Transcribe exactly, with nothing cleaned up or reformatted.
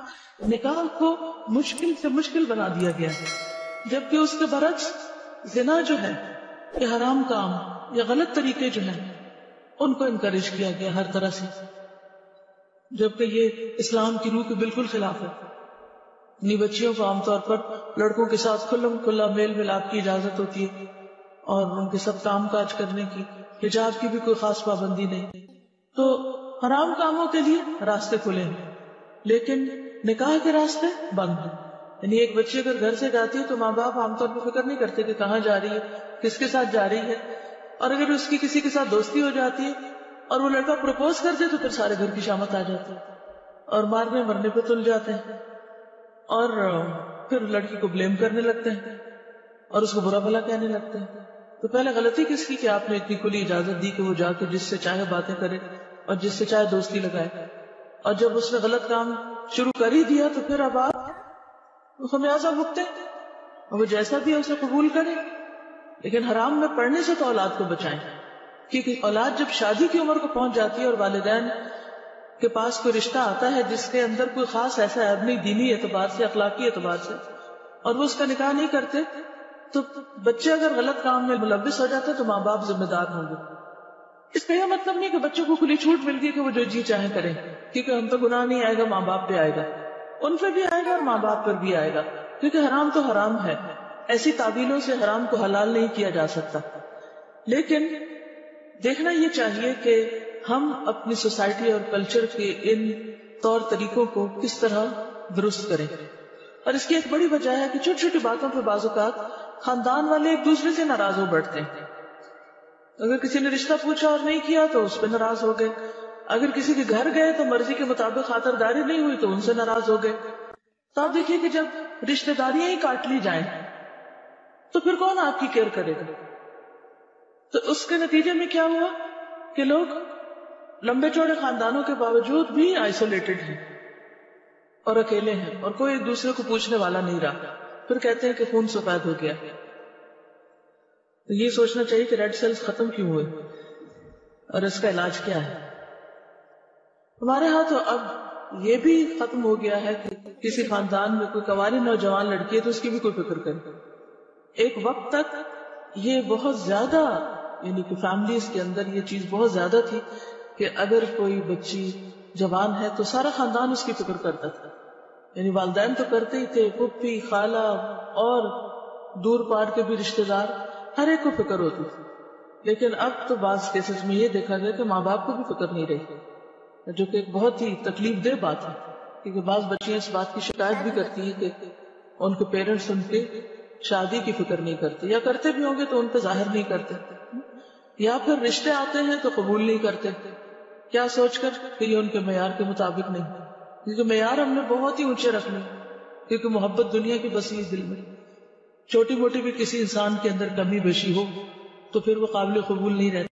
نکاح کو مشکل سے مشکل بنا دیا گیا ہے، جبکہ اس کے برعکس زنا جو ہے یہ حرام کام یا غلط طریقے جو ہیں ان کو انکریج کیا گیا ہر طرح سے، جبکہ یہ اسلام کی روح کے بالکل خلاف ہے۔ اپنی بچیوں کو عام طور پر لڑکوں کے ساتھ کھلم کھلا میل ملاپ کی اجازت ہوتی ہے اور ان کے سب کام کاج کرنے کی، حجاب کی بھی کوئی خاص پابندی نہیں، تو حرام کاموں کے لیے راستے کھلے ہیں لیکن نکاح کے راستے بند ہیں۔ یعنی ایک بچی اگر گھر سے جاتی ہے تو ماں باپ عام طور پر فکر نہیں کرتے کہ کہاں جا رہی ہے، کس کے ساتھ جا رہی ہے، اور اگر اس کی کسی کے ساتھ دوستی ہو جاتی ہے اور وہ لڑکا پروپوز کر دے تو پھر سارے گھر کی شامت آ جاتی ہے اور مارنے مرنے پہ تل جاتے ہیں اور پھر لڑکی کو بلیم کرنے لگتے ہیں اور اس کو برا بھلا کہنے لگتے ہیں۔ تو پہلے غلطی کس کی کہ آپ نے اتنی کھلی اجازت دی کہ وہ جا کے جس سے چاہے باتیں کرے اور جس سے چاہے دوستی لگائے، اور جب اس نے غلط کام شروع کر ہی دیا تو پھر اب آپ خمیازہ بھگتے اور وہ جیسا بھی ہے اسے قبول کرے۔ لیکن حرام میں پڑنے سے تو اولاد کو بچائیں، کیونکہ اولاد جب شادی کی عمر کو پہنچ جاتی ہے اور والدین کے پاس کوئی رشتہ آتا ہے جس کے اندر کوئی خاص ایسا عیب نہیں دینی اعتبار سے اخلاقی اعتبار سے، اور وہ اس کا نکاح نہیں کرتے، تو بچے اگر غلط کام میں ملوث ہو جاتے تو ماں باپ ذمہ دار ہوں گے۔ اس کا یہ مطلب نہیں کہ بچوں کو کھلی چھوٹ مل گئی کہ وہ جو جی چاہیں کریں، کیونکہ ہم تو گناہ نہیں آئے گا، ماں باپ پہ آئے گا، ان پہ بھی آئے گا اور ماں باپ پر بھی آئے گا، کیونکہ حرام تو حرام ہے، ایسی تعبیلوں سے حرام کو حلال نہیں کیا جا سکتا۔ لیکن دیکھنا یہ چاہیے کہ ہم اپنی سوسائٹی اور کلچر کے ان طور طریقوں کو کس طرح درست کریں، اور اس کی ایک بڑی وجہ ہے کہ چھوٹی چھوٹی باتوں پہ بعض اوقات خاندان والے ایک دوسرے سے ناراض ہو بیٹھتے ہیں۔ اگر کسی نے رشتہ پوچھا اور نہیں کیا تو اس پہ ناراض ہو گئے، اگر کسی کے گھر گئے تو مرضی کے مطابق خاطرداری نہیں ہوئی تو ان سے ناراض ہو گئے۔ تو آپ دیکھیے کہ جب رشتہ داریاں ہی کاٹ لی جائیں تو پھر کون آپ کی کیئر کرے گا؟ تو اس کے نتیجے میں کیا ہوا کہ لوگ لمبے چوڑے خاندانوں کے باوجود بھی آئسولیٹڈ ہیں اور اکیلے ہیں اور کوئی ایک دوسرے کو پوچھنے والا نہیں رہا، پھر کہتے ہیں کہ خون سفید ہو گیا۔ تو یہ سوچنا چاہیے کہ ریڈ سیلز ختم کیوں ہوئے اور اس کا علاج کیا ہے۔ ہمارے ہاں تو اب یہ بھی ختم ہو گیا ہے کہ کسی خاندان میں کوئی کنواری نوجوان لڑکی ہے تو اس کی بھی کوئی فکر کرے۔ ایک وقت تک یہ بہت زیادہ، یعنی کہ فیملیز کے اندر یہ چیز بہت زیادہ تھی کہ اگر کوئی بچی جوان ہے تو سارا خاندان اس کی فکر کرتا تھا، یعنی والدین تو کرتے ہی تھے، پھپھی، خالہ اور دور پار کے بھی رشتے دار، ہر ایک کو فکر ہوتی تھی۔ لیکن اب تو بعض کیسز میں یہ دیکھا گیا کہ ماں باپ کو بھی فکر نہیں رہی، جو کہ ایک بہت ہی تکلیف دہ بات ہے، کیونکہ بعض بچیاں اس بات کی شکایت بھی کرتی ہیں کہ ان کے پیرنٹس ان کے شادی کی فکر نہیں کرتے، یا کرتے بھی ہوں گے تو ان پہ ظاہر نہیں کرتے، یا پھر رشتے آتے ہیں تو قبول نہیں کرتے، کیا سوچ کر کہ یہ ان کے معیار کے مطابق نہیں، کیونکہ معیار ہم نے بہت ہی اونچے رکھنے، کیونکہ محبت دنیا کی بسی ہے دل میں، چھوٹی موٹی بھی کسی انسان کے اندر کمی بیشی ہو تو پھر وہ قابل قبول نہیں رہتی۔